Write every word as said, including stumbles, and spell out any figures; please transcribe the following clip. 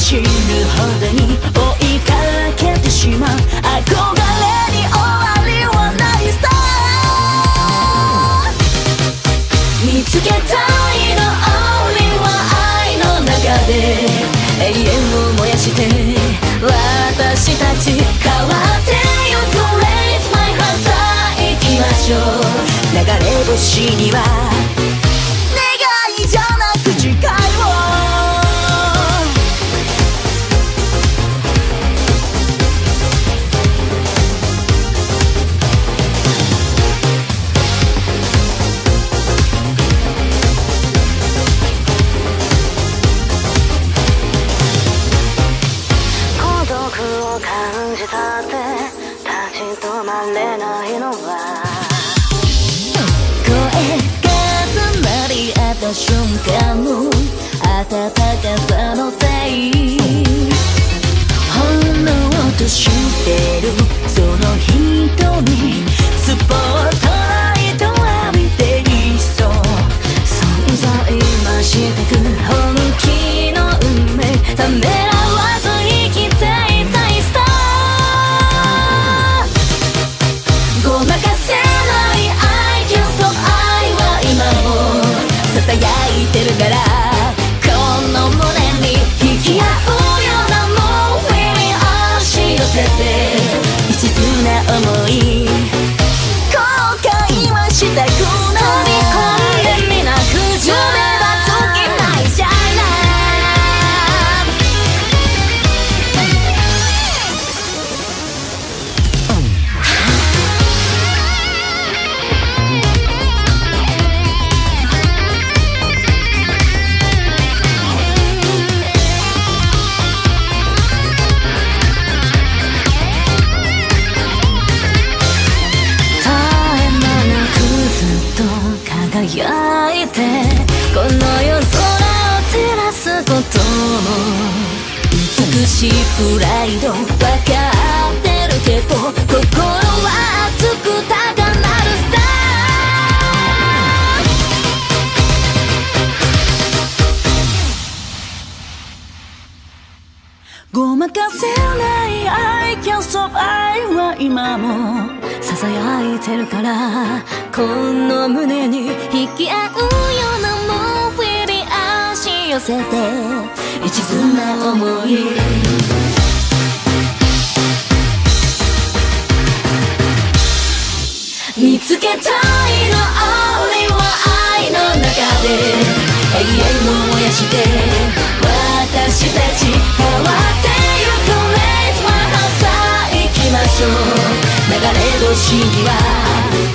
死ぬほどに追いかけてしまう憧れに終わりはないさ。見つけたいの Only は愛の中で永遠を燃やして私たち変わってゆく Raise my heart さあ行きましょう。流れ星には願いじゃなく誓いをれないのは声が詰まり合った瞬間の温かさのせい炎としてるその瞳スポットライト浴びていそう存在増してく本気の運命ためらわず生きていたいスターごまかせない愛競争愛は今も囁いてるからこの胸に引き合うようなもうフィーリング押し寄せて一途な想い後悔はしたくない飛び込んでみなく夢は尽きないじゃない輝いてこの夜空を照らすことも美しいプライド分かってるけど心は熱く高鳴るスターごまかせない愛競争愛は今も囁いてるからこの胸に引き合うようなもうフィーリング押し寄せて一途な想い見つけたいの Only は愛の中で永遠を燃やして私たち変わってゆく Raise my heart さあ行きましょう流れ星には